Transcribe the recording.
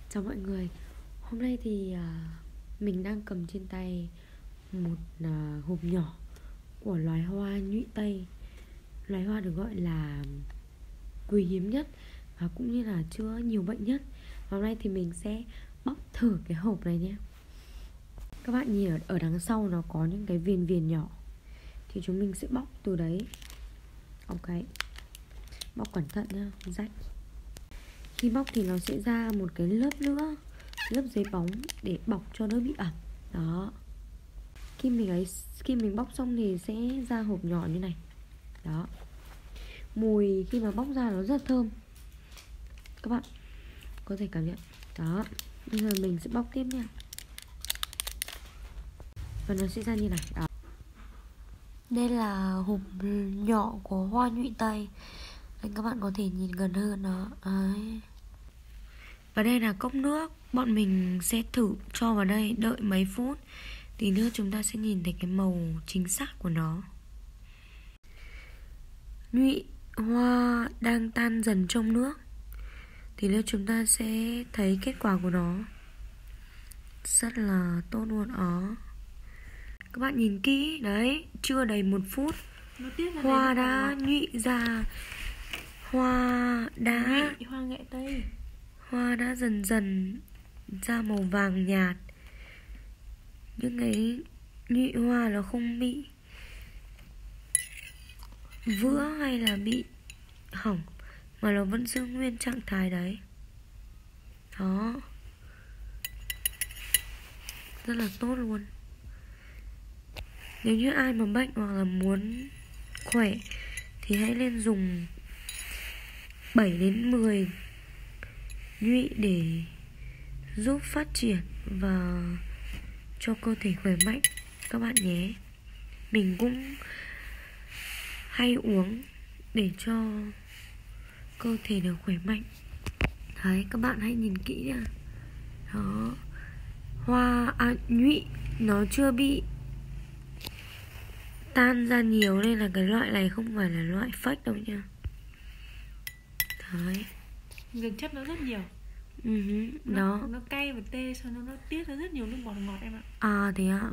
Chào mọi người. Hôm nay thì mình đang cầm trên tay một hộp nhỏ của loài hoa nhụy Tây. Loài hoa được gọi là quý hiếm nhất và cũng như là chữa nhiều bệnh nhất. Hôm nay thì mình sẽ bóc thử cái hộp này nhé. Các bạn nhìn ở đằng sau nó có những cái viền viền nhỏ, thì chúng mình sẽ bóc từ đấy. Ok, bóc cẩn thận nhá, rách. Khi bóc thì nó sẽ ra một cái lớp nữa, lớp giấy bóng để bọc cho đỡ bị ẩm. Đó. Khi mình bóc xong thì sẽ ra hộp nhỏ như này. Đó. Mùi khi mà bóc ra nó rất thơm, các bạn có thể cảm nhận. Đó. Bây giờ mình sẽ bóc tiếp nha. Và nó sẽ ra như này. Đó. Đây là hộp nhỏ của hoa nhụy Tây. Nên các bạn có thể nhìn gần hơn đó. Đấy. Và đây là cốc nước. Bọn mình sẽ thử cho vào đây, đợi mấy phút thì nữa chúng ta sẽ nhìn thấy cái màu chính xác của nó. Nhụy hoa đang tan dần trong nước, thì nữa chúng ta sẽ thấy kết quả của nó rất là tốt luôn đó. Các bạn nhìn kỹ đấy, chưa đầy 1 phút hoa đã nhụy ra. Hoa nghệ Tây. Hoa đã dần dần ra màu vàng nhạt. Những cái nhụy hoa nó không bị vữa hay là bị hỏng, mà nó vẫn giữ nguyên trạng thái đấy. Đó. Rất là tốt luôn. Nếu như ai mà bệnh hoặc là muốn khỏe thì hãy nên dùng 7 đến 10 nhụy để giúp phát triển và cho cơ thể khỏe mạnh các bạn nhé. Mình cũng hay uống để cho cơ thể được khỏe mạnh. Đấy, các bạn hãy nhìn kỹ nha. Đó. Nhụy nó chưa bị tan ra nhiều, nên là cái loại này không phải là loại fake đâu nha. Đấy. Dược chất nó rất nhiều. Đó. Nó cay và tê, xong nó tiết ra rất nhiều nước bọt ngọt em ạ. Thế ạ.